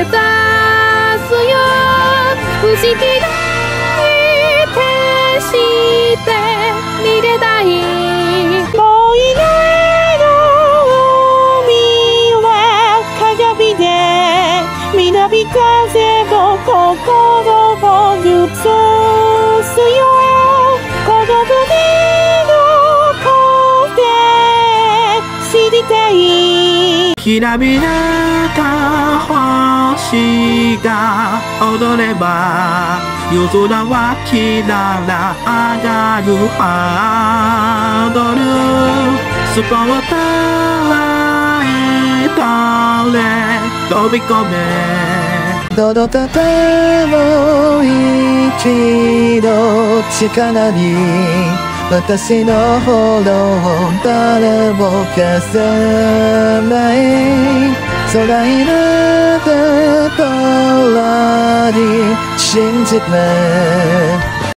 目指すよ不思議な天使で逃げたいもういないの海は鏡で南風も心を映すよこの国の声知りたいきらびやか星が踊れば夜空はきらら上がるハードルスポットライトで飛び込め届かたもう一度力に私のほど誰も消せない空になった空に信じて